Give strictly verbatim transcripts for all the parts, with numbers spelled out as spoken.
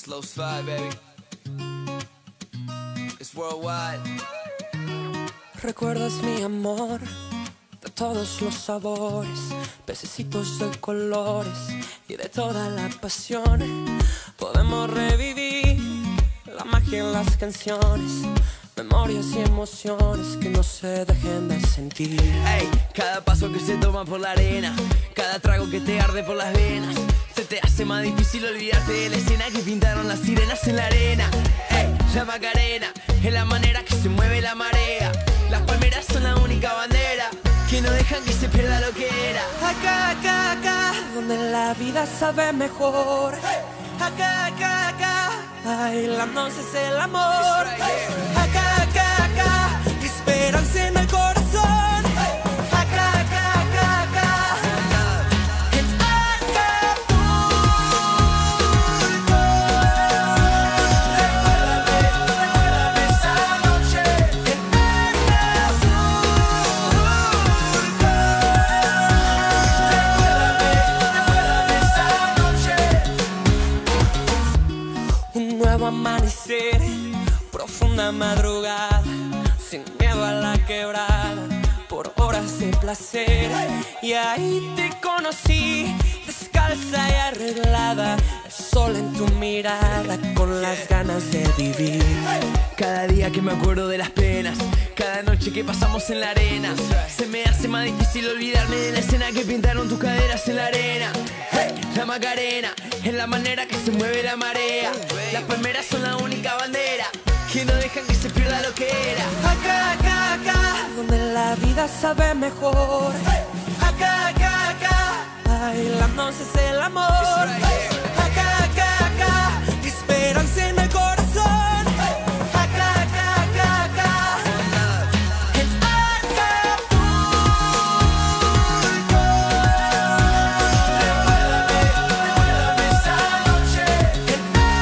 Slow slide, baby. It's worldwide. Recuerdas mi amor de todos los sabores, pececitos de colores y de toda la pasión. Podemos revivir la magia en las canciones, memorias y emociones que no se dejen de sentir. Ey, cada paso que se toma por la arena, cada trago que te arde por las venas, se te hace más difícil olvidarte de la escena que pintaron las sirenas en la arena. Ey, la Macarena es la manera que se mueve la marea. Las palmeras son la única bandera que no dejan que se pierda lo que era. Acá, acá, acá, donde la vida sabe mejor. Acá, acá, acá, bailándose es el amor. Acá, acá, acá, esperanza en el corazón. Acá, acá, acá, acá, en Acapulco. Recuérdame, recuérdame esa noche en un nuevo amanecer, profunda madrugada, sin miedo a la quebrada, por horas de placer. Y ahí te conocí, descalza y arreglada, el sol en tu mirada, con las ganas de vivir. Cada día que me acuerdo de las penas, cada noche que pasamos en la arena, se me hace más difícil olvidarme de la escena que pintaron tus caderas en la arena. Hey, la Macarena es la manera que se mueve la marea. Las palmeras son la única bandera que no dejan que se pierda lo que era. Acá, acá, acá, donde la vida sabe mejor. Acá, acá, acá, bailándose es el amor. Acá, acá, acá, esperanza en el corazón. Acá, acá, acá, acá, en Acapulco. Recuérdame, recuérdame esa noche en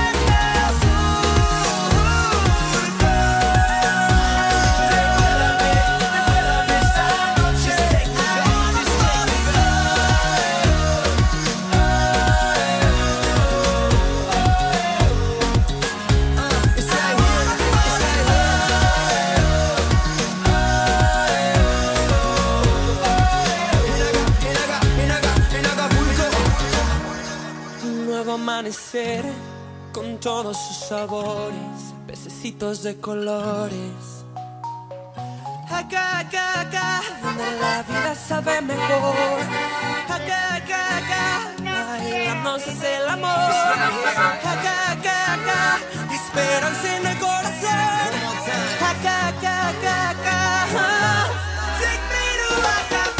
amanecer con todos sus sabores, pececitos de colores. Acá, acá, acá, donde la vida sabe mejor. Acá, acá, acá, bailándose es el amor. Acá, acá, acá, esperanza en el corazón. Acá, acá, acá, acá, take me to Acapulco.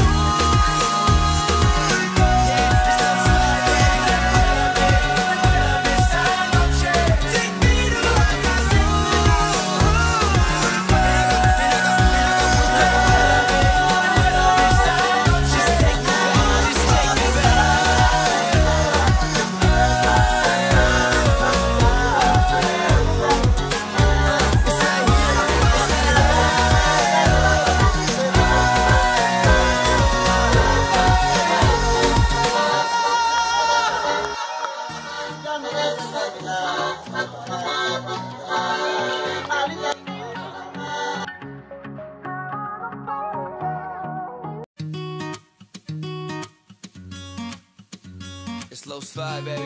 Slow slide, baby.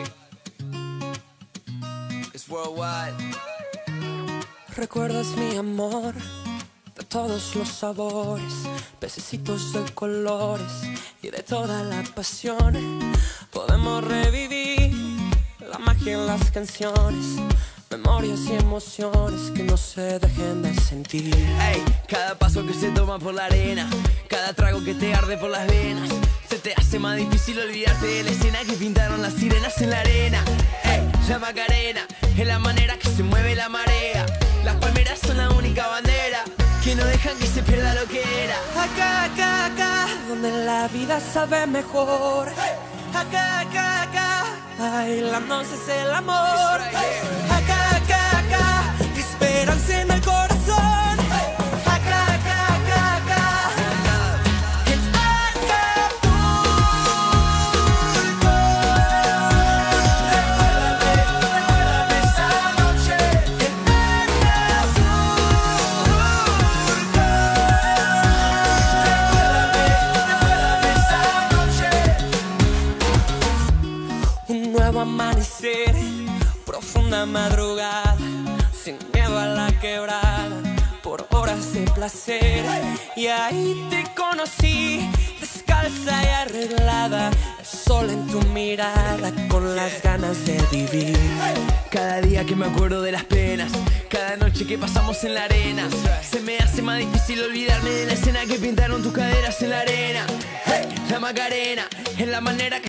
It's worldwide. Recuerdas mi amor de todos los sabores, pececitos de colores y de toda la pasión. Podemos revivir la magia en las canciones, memorias y emociones que no se dejen de sentir. Ey, cada paso que se toma por la arena, cada trago que te arde por las venas, se te hace más difícil olvidarte de la escena que pintaron las sirenas en la arena. Ey, la Macarena es la manera que se mueve la marea. Las palmeras son la única bandera que no dejan que se pierda lo que era. Acá, acá, acá, donde la vida sabe mejor. Acá, acá, acá, bailándose es el amor. Acá, acá, acá, esperanza en el corazón. Acá, acá, acá, acá, en Acapulco. Recuérdame, recuérdame quebrada por horas de placer. Y ahí te conocí, descalza y arreglada, el sol en tu mirada con las ganas de vivir. Cada día que me acuerdo de las penas, cada noche que pasamos en la arena, se me hace más difícil olvidarme de la escena que pintaron tus caderas en la arena. Hey, la Macarena es la manera que